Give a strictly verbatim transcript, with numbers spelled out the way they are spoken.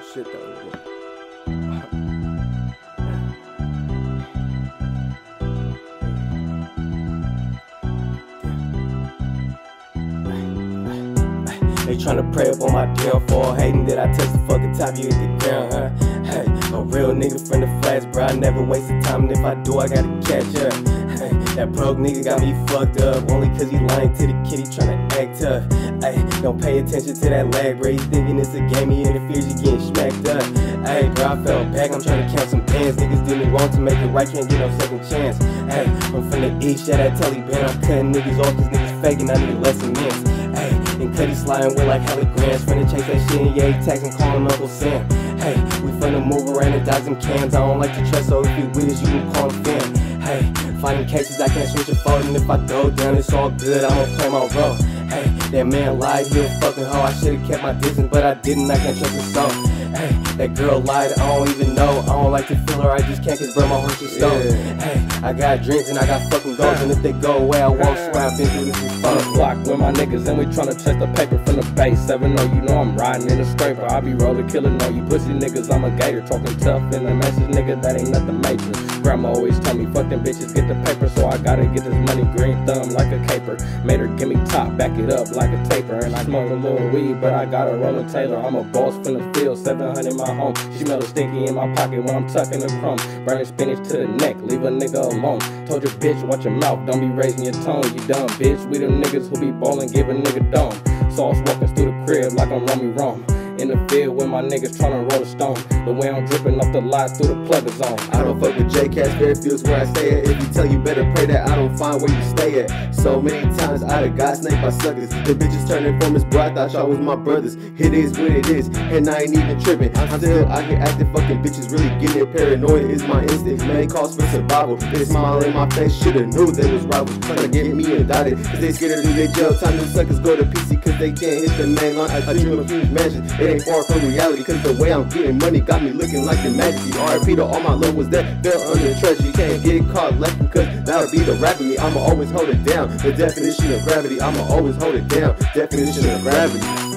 shit though. They tryna pray up on my downfall, hating that I touch the fucking top, you hit the ground, huh? Hey, a real nigga from the flats, bro, I never wasted time, and if I do, I gotta catch up. Hey, that broke nigga got me fucked up, only cause he lying to the kid, he tryna act tough. Hey, don't pay attention to that lag, bro, he thinking it's a game, he interferes, you getting smacked up. Hey, bro, I fell back, I'm tryna count some bands, niggas did me wrong to make it right, can't get no second chance. Hey, I'm from the east, yeah, that Taliban, I'm cutting niggas off cause niggas faking, I need less immense. Hey, and Cuddy sliding with like holograms, finna chase that shit and yeah, he tagging, calling Uncle Sam. Hey, we finna move around and dodge them cams, I don't like to trust, so if you with us, you can call him fam. Hey, finding cases, I can't switch a fold, and if I throw down, it's all good, I'ma play my role. Hey, that man lied, he a fucking hoe, I should've kept my distance, but I didn't, I can't trust his soul. Hey, that girl lied, I don't even know, I don't like to feel her, I just can't cause bro, my heart's just stone. Yeah. Hey, I got dreams and I got fucking goals, and if they go away, I won't swear I've been through this before. On the block with my niggas and we tryna chase the paper from the base. seven oh, you know I'm riding in a scraper, I be rolling, killing all you pussy niggas, I'm a gator, talking tough in the message, nigga, that ain't nothing major. Grandma always told me, fuck them bitches, get the paper, so I gotta get this money, green thumb like a caper. Made her give me top, back it up like a taper, and I smoke a little weed, but I got a rollin' Taylor. I'm a boss from the field, seven hundred in my home. She smell stinky in my pocket when I'm tucking the chrome. Burning spinach to the neck, leave a nigga alone. Told your bitch, watch your mouth, don't be raising your tone, you dumb bitch. We them niggas who be ballin', give a nigga dome. Sauce walking through the crib like I'm Romy Rome. In the field with my niggas tryna roll a stone. The way I'm dripping off the lot through the plugger zone. I don't fuck with J Cats, Fairfield's where I stay at. If you tell you better pray that I don't find where you stay at. So many times I done got snaked by suckers. The bitches turning from his bro, I thought y'all was my brothers. It is what it is, and I ain't even tripping. I'm still out here acting fucking bitches, really getting it. Paranoia is my instinct, main cause for survival. They smile in my face, shoulda knew they was rivals. Tryna get me indicted, cause they scared to do their jail time. Them suckers go to P C cause they can't hit the main line. I dream of huge mansions, it ain't far from reality, cause the way I'm getting money got me looking like the majesty. R I P to all my loved ones that fell under treasure. You can't get caught lacking, cause that'll be the rap of me. I'ma always hold it down. The definition of gravity, I'ma always hold it down. Definition of gravity.